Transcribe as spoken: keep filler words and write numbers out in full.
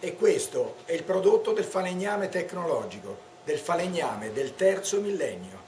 E questo è il prodotto del falegname tecnologico, del falegname del terzo millennio.